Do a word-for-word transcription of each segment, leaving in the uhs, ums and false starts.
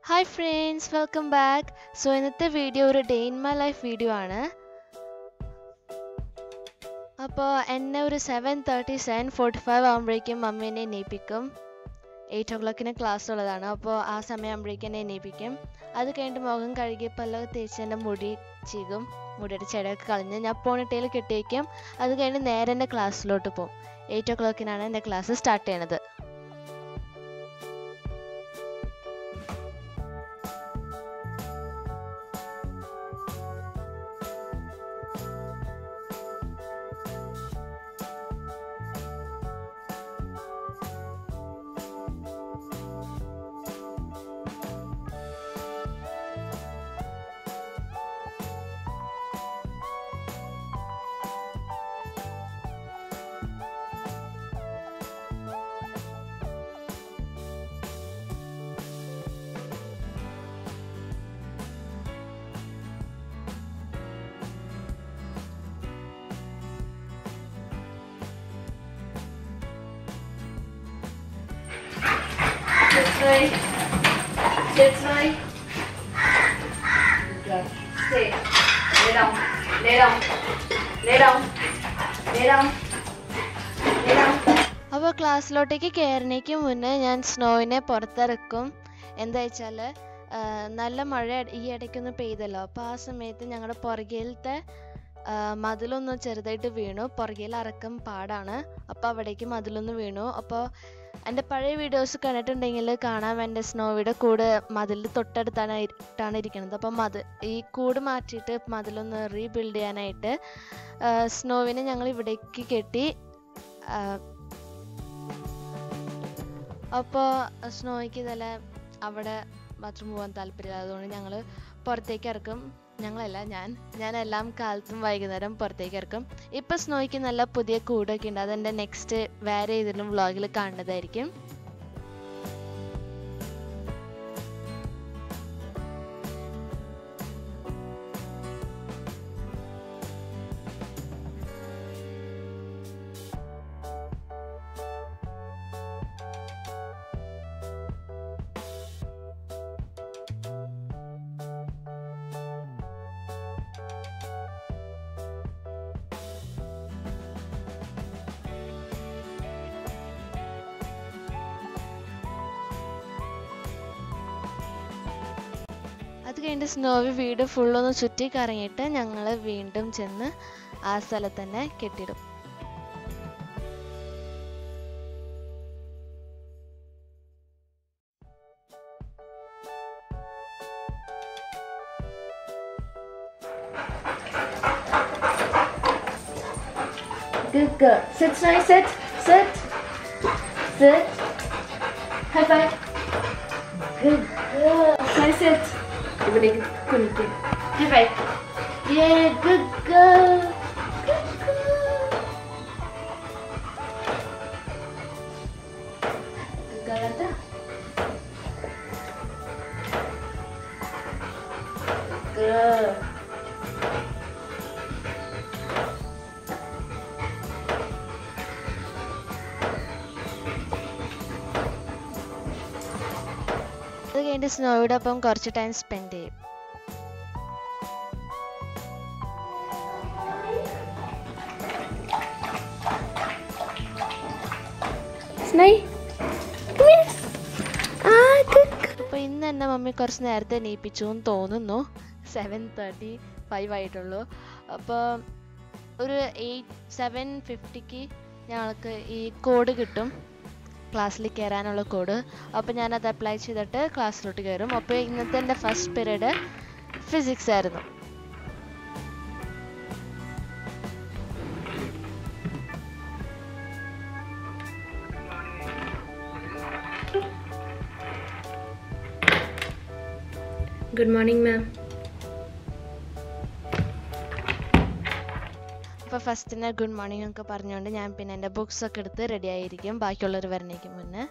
Hi friends, welcome back. So ഇന്നത്തെ video ഒരു day in my life video ആണ്. അപ്പോൾ എന്നെ ഒരു seven thirty seven forty five ആകുമ്പോഴേക്കും മമ്മി എന്നെ എണീപ്പിക്കും. എയ്റ്റ് ഓ ക്ലോക്കിന് ക്ലാസ് ഉള്ളതാണ്. അപ്പോൾ ആ സമയമാകുമ്പോഴേക്കും എന്നെ എണീപ്പിക്കും. അത് കഴിഞ്ഞിട്ട് മുഖം കഴുകി പല്ലൊക്കെ തേച്ച് എൻ്റെ മുടി ചീകും. മുടിയുടെ ചെടയൊക്കെ കളഞ്ഞ് ഞാൻ പോണിട്ടയിൽ കെട്ടി വയ്ക്കും. അത് കഴിഞ്ഞ് നേരെ എൻ്റെ ക്ലാസ്സിലോട്ട് പോകും. എയ്റ്റ് ഓ ക്ലോക്കിനാണ് എൻ്റെ ക്ലാസ് സ്റ്റാർട്ട് ചെയ്യണത്. That's right. That's right. Good. Stay. Lay down. Lay down. Lay down. Lay down. Lay down. അപ്പോൾ ക്ലാസ്സിലോട്ടേക്ക് കയറുന്നേക്ക് മുന്നേ ഞാൻ സ്നോവിനെ പുറത്തിറക്കും. എന്താ വെച്ചാൽ നല്ല മഴ ഈ ഇടയ്ക്കൊന്ന് പെയ്തല്ലോ. അപ്പോൾ ആ സമയത്ത് ഞങ്ങളുടെ പുറകിലത്തെ മതിലൊന്ന് ചെറുതായിട്ട് വീണു. പുറകിൽ ഇറക്കം പാടാണ്. അപ്പോൾ അവിടേക്ക് മതിലൊന്ന് വീണു. അപ്പോൾ എൻ്റെ പഴയ വീഡിയോസ് കണ്ടിട്ടുണ്ടെങ്കിൽ കാണാൻ എൻ്റെ സ്നോവിയുടെ കൂട് മതിലിൻ്റെ തൊട്ടടുത്താണ് ഇട്ടാണ് ഇരിക്കുന്നത്. അപ്പം മത് ഈ കൂട് മാറ്റിയിട്ട് മതിലൊന്ന് റീബിൽഡ് ചെയ്യാനായിട്ട് സ്നോവിനെ ഞങ്ങൾ ഇവിടേക്ക് കെട്ടി. അപ്പോൾ സ്നോയ്ക്ക് ഇതെല്ലാം അവിടെ ബാത്റൂം പോകാൻ താല്പര്യമില്ല. അതുകൊണ്ട് ഞങ്ങൾ പുറത്തേക്ക് ഇറക്കും. ഞങ്ങളല്ല ഞാൻ ഞാനെല്ലാം കാലത്തും വൈകുന്നേരം പുറത്തേക്ക് ഇറക്കും. ഇപ്പം സ്നോയ്ക്ക് നല്ല പുതിയ കൂടൊക്കെ ഉണ്ട്. അതെൻ്റെ നെക്സ്റ്റ് വേറെ ഏതെങ്കിലും വ്ളോഗിൽ കാണുന്നതായിരിക്കും. അത് കഴിഞ്ഞിട്ട് സ്നോവി വീട് ഫുള്ളൊന്ന് ചുറ്റി കറങ്ങിയിട്ട് ഞങ്ങൾ വീണ്ടും ചെന്ന് ആ സ്ഥലത്ത് തന്നെ കെട്ടിടും. Good girl. Sit, Snowy, sit, sit, sit. High five. Good girl. Snowy, sit. ഇവിടേക്ക് കുനിക്ക്. High five. Yeah, good girl. Good girl. Good girl ata. Good. അത് കഴിഞ്ഞിട്ട് സ്നോയുടെ ഒപ്പം കുറച്ച് ടൈം സ്പെൻഡ് ചെയ്യും. അപ്പോൾ ഇന്ന് എൻ്റെ മമ്മി കുറച്ച് നേരത്തെ എണീപ്പിച്ചു എന്ന് തോന്നുന്നു. സെവൻ തേർട്ടി ഫൈവ് ആയിട്ടുള്ളൂ. അപ്പോൾ ഒരു എയ്റ്റ് സെവൻ ഫിഫ്റ്റിക്ക് ഞങ്ങൾക്ക് ഈ കോഡ് കിട്ടും, ക്ലാസ്സിൽ കയറാനുള്ള കോഡ്. അപ്പോൾ ഞാനത് അപ്ലൈ ചെയ്തിട്ട് ക്ലാസ്സിലോട്ട് കയറും. അപ്പോൾ ഇന്നത്തെ എൻ്റെ ഫസ്റ്റ് പീരീഡ് ഫിസിക്സ് ആയിരുന്നു. Good morning ma'am. അപ്പോൾ ഫസ്റ്റിനെ ഗുഡ് മോർണിംഗ് ഒക്കെ പറഞ്ഞുകൊണ്ട് ഞാൻ പിന്നെ എൻ്റെ ബുക്സ് ഒക്കെ എടുത്ത് റെഡി ആയിരിക്കും ബാക്കിയുള്ളവർ വരണേക്ക് മുന്നേ.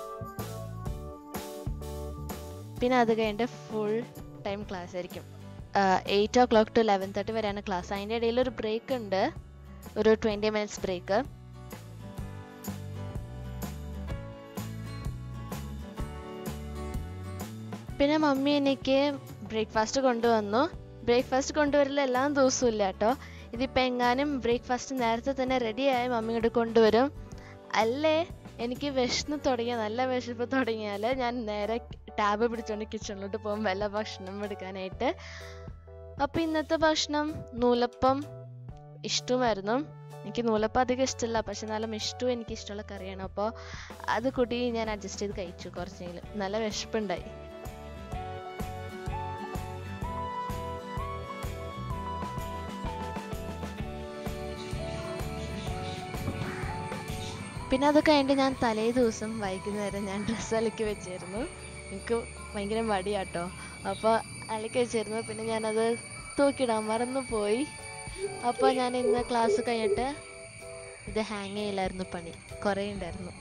പിന്നെ അത് കഴിഞ്ഞിട്ട് ഫുൾ ടൈം ക്ലാസ് ആയിരിക്കും. Eight o'clock to eleven thirty വരെയാണ് ക്ലാസ്. അതിൻ്റെ ഇടയിൽ ഒരു ബ്രേക്ക് ഉണ്ട്, ഒരു ട്വൻറ്റി മിനിറ്റ്സ് ബ്രേക്ക്. പിന്നെ മമ്മി എനിക്ക് ബ്രേക്ക്ഫാസ്റ്റ് കൊണ്ടുവന്നു. ബ്രേക്ക്ഫാസ്റ്റ് കൊണ്ടുവരില്ല എല്ലാ ദിവസവും ഇല്ല കേട്ടോ. ഇതിപ്പോൾ എങ്ങാനും ബ്രേക്ക്ഫാസ്റ്റ് നേരത്തെ തന്നെ റെഡിയായി മമ്മി ഇങ്ങോട്ട് കൊണ്ടുവരും. അല്ലേ എനിക്ക് വിശന്ന് തുടങ്ങിയ നല്ല വിശപ്പ് തുടങ്ങിയാൽ ഞാൻ നേരെ ടാബ് പിടിച്ചുകൊണ്ട് കിച്ചണിലോട്ട് പോകും വല്ല ഭക്ഷണം എടുക്കാനായിട്ട്. അപ്പോൾ ഇന്നത്തെ ഭക്ഷണം നൂലപ്പം ഇഷ്ടമായിരുന്നു. എനിക്ക് നൂലപ്പം അധികം ഇഷ്ടമില്ല, പക്ഷെ എന്നാലും ഇഷ്ടവും എനിക്ക് ഇഷ്ടമുള്ള കറിയാണ്. അപ്പോൾ അത് കൂട്ടി ഞാൻ അഡ്ജസ്റ്റ് ചെയ്ത് കഴിച്ചു. കുറച്ചെങ്കിലും നല്ല വിശപ്പുണ്ടായി. പിന്നെ അത് കഴിഞ്ഞിട്ട് ഞാൻ തലേ ദിവസം വൈകുന്നേരം ഞാൻ ഡ്രസ്സ് അലക്കി വെച്ചിരുന്നു. എനിക്ക് ഭയങ്കര മടിയാട്ടോ. അപ്പോൾ അലക്കി വെച്ചിരുന്നു. പിന്നെ ഞാനത് തൂക്കിയിടാൻ മറന്നു പോയി. അപ്പോൾ ഞാൻ ഇന്ന് ക്ലാസ് കഴിഞ്ഞിട്ട് ഇത് ഹാങ് ചെയ്യില്ലായിരുന്നു, പണി കുറേ ഉണ്ടായിരുന്നു.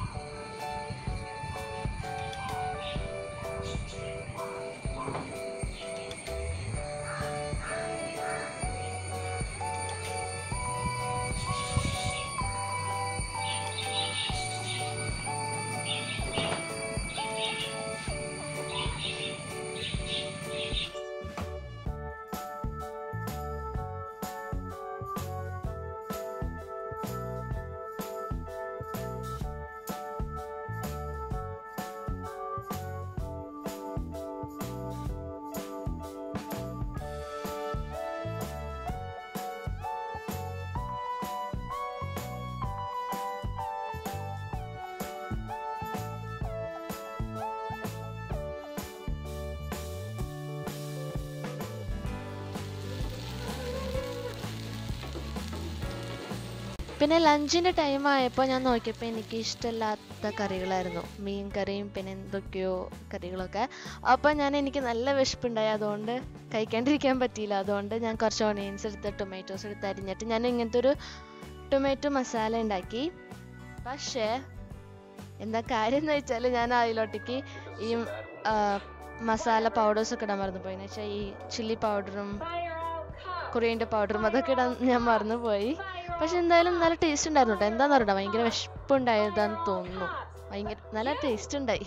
പിന്നെ ലഞ്ചിൻ്റെ ടൈം ആയപ്പോൾ ഞാൻ നോക്കിയപ്പോൾ എനിക്ക് ഇഷ്ടമില്ലാത്ത കറികളായിരുന്നു, മീൻ കറിയും പിന്നെ എന്തൊക്കെയോ കറികളൊക്കെ. അപ്പോൾ ഞാൻ എനിക്ക് നല്ല വിശപ്പുണ്ടായി, അതുകൊണ്ട് കഴിക്കാണ്ടിരിക്കാൻ പറ്റിയില്ല. അതുകൊണ്ട് ഞാൻ കുറച്ച് ഓണിയൻസ് എടുത്ത് ടൊമാറ്റോസ് എടുത്ത് അരിഞ്ഞിട്ട് ഞാൻ ഇങ്ങനത്തെ ഒരു ടൊമാറ്റോ മസാല ഉണ്ടാക്കി. പക്ഷേ എന്താ കാര്യം എന്ന് വെച്ചാൽ ഞാൻ അതിലോട്ടേക്ക് ഈ മസാല പൗഡേഴ്സൊക്കെ ഇടാൻ മറന്നു പോയി. എന്ന് വെച്ചാൽ ഈ ചില്ലി പൗഡറും കൊറിയൻ്റെ പൗഡറും അതൊക്കെ ഇടാൻ ഞാൻ മറന്നുപോയി. പക്ഷെ എന്തായാലും നല്ല ടേസ്റ്റ് ഉണ്ടായിരുന്നു കേട്ടോ. എന്താണെന്ന് അറിയണ്ട, ഭയങ്കര വിശപ്പുണ്ടായതാന്ന് തോന്നുന്നു. ഭയങ്കര നല്ല ടേസ്റ്റ് ഉണ്ടായി.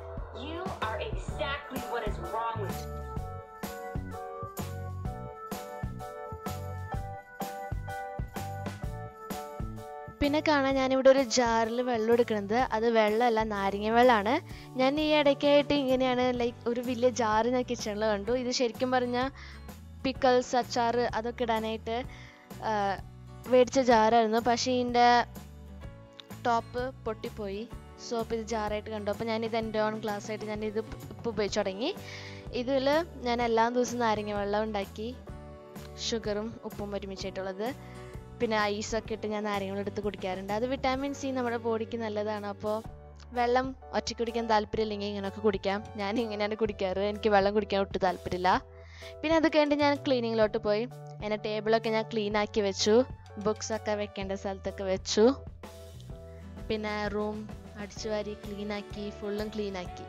പിന്നെ കാണാൻ ഞാനിവിടെ ഒരു ജാറിൽ വെള്ളം എടുക്കുന്നത്, അത് വെള്ളമല്ല നാരങ്ങ വെള്ളമാണ്. ഞാൻ ഈ ഇടയ്ക്കായിട്ട് ഇങ്ങനെയാണ് ലൈക്ക് ഒരു വലിയ ജാറ് ഞാൻ കിച്ചണിൽ കണ്ടു. ഇത് ശരിക്കും പറഞ്ഞാൽ പിക്കൽസ്, അച്ചാർ അതൊക്കെ ഇടാനായിട്ട് മേടിച്ച ജാറായിരുന്നു. പക്ഷേ ഇതിൻ്റെ ടോപ്പ് പൊട്ടിപ്പോയി. സോ അപ്പോൾ ഇത് ജാറായിട്ട് കണ്ടു. അപ്പോൾ ഞാനിത് എൻ്റെ ഓൺ ഗ്ലാസ് ആയിട്ട് ഞാനിത് ഇപ്പോൾ ഉപയോഗിച്ച് തുടങ്ങി. ഇതിൽ ഞാൻ എല്ലാ ദിവസവും നാരങ്ങ വെള്ളം ഉണ്ടാക്കി, ഷുഗറും ഉപ്പും ഒരുമിച്ചായിട്ടുള്ളത്, പിന്നെ ഐസൊക്കെ ഇട്ട് ഞാൻ നാരങ്ങ എടുത്ത് കുടിക്കാറുണ്ട്. അത് വിറ്റാമിൻ സി നമ്മുടെ ബോഡിക്ക് നല്ലതാണ്. അപ്പോൾ വെള്ളം ഒറ്റയ്ക്ക് കുടിക്കാൻ താല്പര്യമില്ലെങ്കിൽ ഇങ്ങനെയൊക്കെ കുടിക്കാം. ഞാൻ ഇങ്ങനെയാണ് കുടിക്കാറ്, എനിക്ക് വെള്ളം കുടിക്കാൻ ഒട്ടും താല്പര്യമില്ല. പിന്നെ അത് കഴിഞ്ഞിട്ട് ഞാൻ ക്ലീനിങ്ങിലോട്ട് പോയി. എൻ്റെ ടേബിളൊക്കെ ഞാൻ ക്ലീൻ ആക്കി വെച്ചു, ബുക്സൊക്കെ വെക്കേണ്ട സ്ഥലത്തൊക്കെ വെച്ചു. പിന്നെ റൂം അടിച്ചു വാരി ക്ലീനാക്കി, ഫുള്ളും ക്ലീനാക്കി.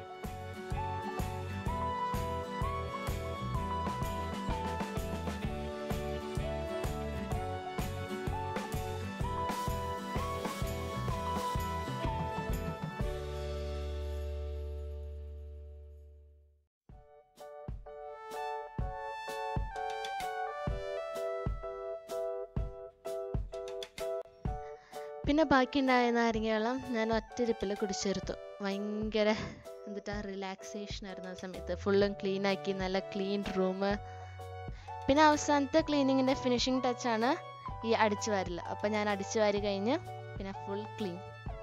പിന്നെ ബാക്കി ഉണ്ടായ നാരങ്ങ വെള്ളം ഞാൻ ഒറ്റരിപ്പിൽ കുടിച്ചെടുത്തു. ഭയങ്കര എന്നിട്ടാ റിലാക്സേഷൻ ആയിരുന്നു ആ സമയത്ത്. ഫുള്ളും ക്ലീനാക്കി, നല്ല ക്ലീൻ റൂം. പിന്നെ അവസാനത്തെ ക്ലീനിങ്ങിൻ്റെ ഫിനിഷിങ് ടച്ചാണ് ഈ അടിച്ചു വാരൽ. അപ്പം ഞാൻ അടിച്ചു വാരി കഴിഞ്ഞ് പിന്നെ ഫുൾ ക്ലീൻ.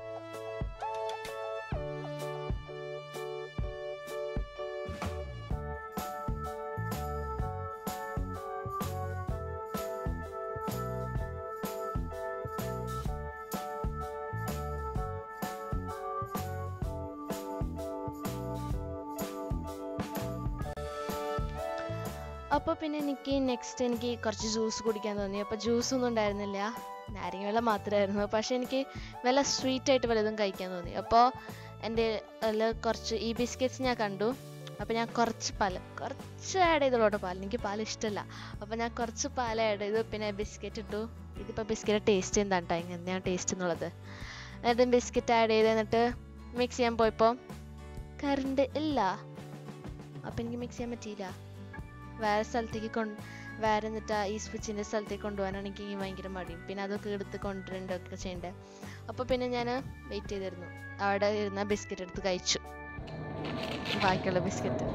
അപ്പോൾ പിന്നെ എനിക്ക് നെക്സ്റ്റ് എനിക്ക് കുറച്ച് ജ്യൂസ് കുടിക്കാൻ തോന്നി. അപ്പോൾ ജ്യൂസൊന്നും ഉണ്ടായിരുന്നില്ല, നാരങ്ങ വെള്ളം മാത്രമായിരുന്നു. പക്ഷേ എനിക്ക് വല്ല സ്വീറ്റായിട്ട് വല്ലതും കഴിക്കാൻ തോന്നി. അപ്പോൾ എൻ്റെ അതിൽ കുറച്ച് ഈ ബിസ്ക്കറ്റ്സ് ഞാൻ കണ്ടു, അപ്പോൾ ഞാൻ കുറച്ച് പാൽ കുറച്ച് ആഡ് ചെയ്തോളൂ പാൽ, എനിക്ക് പാൽ ഇഷ്ടമല്ല. അപ്പോൾ ഞാൻ കുറച്ച് പാൽ ആഡ് ചെയ്തു. പിന്നെ ബിസ്ക്കറ്റ് ഇട്ടു. ഇതിപ്പോൾ ബിസ്ക്കറ്റ് ടേസ്റ്റ് എന്താണ് കേട്ടോ, എങ്ങനെയാണ് ടേസ്റ്റ് എന്നുള്ളത്. എന്നിട്ട് ബിസ്ക്കറ്റ് ആഡ് ചെയ്ത് എന്നിട്ട് മിക്സ് ചെയ്യാൻ പോയപ്പോൾ കറണ്ട് ഇല്ല. അപ്പം എനിക്ക് മിക്സ് ചെയ്യാൻ പറ്റിയില്ല. വേറെ സ്ഥലത്തേക്ക് കൊണ്ട് വേറെ എന്നിട്ട് ഈ സ്വിച്ചിൻ്റെ സ്ഥലത്തേക്ക് കൊണ്ടുപോകാനാണ് എനിക്ക് ഭയങ്കര മടിയും. പിന്നെ അതൊക്കെ എടുത്ത് കൊണ്ടുവരേണ്ടതൊക്കെ ചെയ്യണ്ടേ. അപ്പോൾ പിന്നെ ഞാൻ വെയിറ്റ് ചെയ്തിരുന്നു. അവിടെ ഇരുന്ന ബിസ്ക്കറ്റ് എടുത്ത് കഴിച്ചു, ബാക്കിയുള്ള ബിസ്ക്കറ്റ്.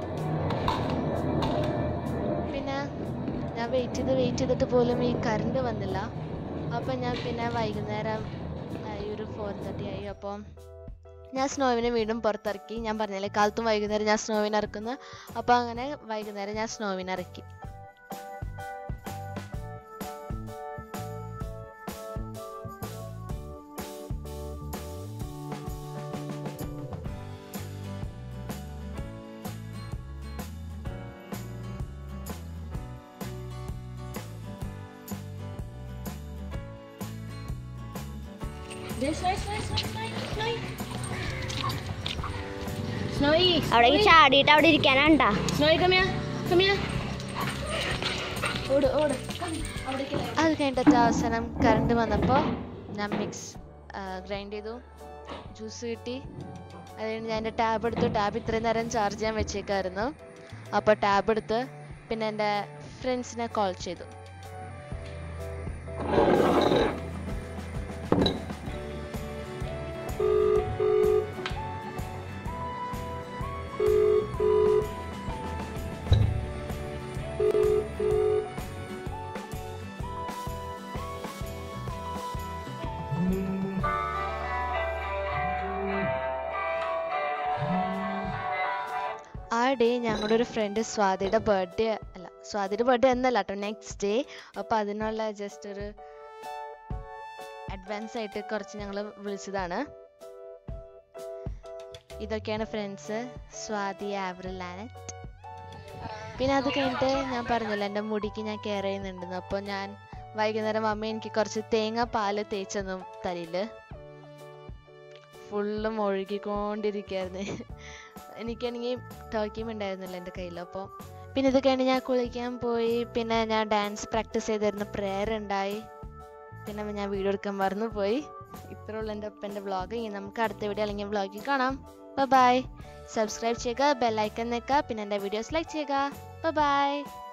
പിന്നെ ഞാൻ വെയിറ്റ് ചെയ്ത് വെയിറ്റ് ചെയ്തിട്ട് പോലും ഈ കറണ്ട് വന്നില്ല. അപ്പം ഞാൻ പിന്നെ വൈകുന്നേരം ഈ ഒരു ഫോർ തേർട്ടി ആയി. അപ്പം ഞാൻ സ്നോവിനെ വീണ്ടും പുറത്തിറക്കി. ഞാൻ പറഞ്ഞില്ലേ കാലത്തും വൈകുന്നേരം ഞാൻ സ്നോവിനെ ഇറക്കുന്നു. അപ്പോൾ അങ്ങനെ വൈകുന്നേരം ഞാൻ സ്നോവിനെ ഇറക്കി. അവിടെ ചാടിയിട്ട് അവിടെ ഇരിക്കാനാണ്ടാ. അത് കഴിഞ്ഞിട്ട് അവസാനം കറണ്ട് വന്നപ്പോൾ ഞാൻ മിക്സ് ഗ്രൈൻഡ് ചെയ്തു, ജ്യൂസ് കിട്ടി. അത് കഴിഞ്ഞ് ഞാൻ എൻ്റെ ടാബ് എടുത്തു. ടാബ് ഇത്രയും നേരം ചാർജ് ചെയ്യാൻ വെച്ചേക്കായിരുന്നു. അപ്പോൾ ടാബ് എടുത്ത് പിന്നെ എൻ്റെ ഫ്രണ്ട്സിനെ കോൾ ചെയ്തു. ആ ഡേ ഞങ്ങളുടെ ഒരു ഫ്രണ്ട് സ്വാതിയുടെ ബർത്ത്ഡേ അല്ല സ്വാതിയുടെ ബർത്ത്ഡേ എന്നല്ല കേട്ടോ, നെക്സ്റ്റ് ഡേ. അപ്പോൾ അതിനുള്ള ജസ്റ്റ് ഒരു അഡ്വാൻസ് ആയിട്ട് കുറച്ച് ഞങ്ങൾ വിളിച്ചതാണ്. ഇതൊക്കെയാണ് ഫ്രണ്ട്സ്, സ്വാതി, ആവ്രിൽ, ആനറ്റ്. പിന്നെ അത് കഴിഞ്ഞിട്ട് ഞാൻ പറഞ്ഞല്ലോ എൻ്റെ മുടിക്ക് ഞാൻ കെയർ ചെയ്യുന്നുണ്ടെന്ന്. അപ്പോൾ ഞാൻ വൈകുന്നേരം അമ്മ എനിക്ക് കുറച്ച് തേങ്ങ പാല് തേച്ചെന്നും തലയിൽ ഫുള്ളും ഒഴുകിക്കൊണ്ടിരിക്കുകയായിരുന്നു. എനിക്കാണെങ്കിൽ ടോക്കിയും ഉണ്ടായിരുന്നില്ല എൻ്റെ കയ്യിൽ. അപ്പോൾ പിന്നെ ഇത് കഴിഞ്ഞ് ഞാൻ കുളിക്കാൻ പോയി. പിന്നെ ഞാൻ ഡാൻസ് പ്രാക്ടീസ് ചെയ്തിരുന്ന പ്രെയർ ഉണ്ടായി. പിന്നെ ഞാൻ വീഡിയോ എടുക്കാൻ മറന്നു പോയി. ഇത്രേ ഉള്ളൂ എൻ്റെ ഒപ്പം എൻ്റെ വ്ളോഗ്. ഇനി നമുക്ക് അടുത്ത വീഡിയോ അല്ലെങ്കിൽ വ്ളോഗിൽ കാണാം. Bye bye. സബ്സ്ക്രൈബ് ചെയ്യുക, ബെല്ലൈക്കൺ നിൽക്കുക, പിന്നെ എൻ്റെ വീഡിയോസ് ലൈക്ക് ചെയ്യുക. Bye by.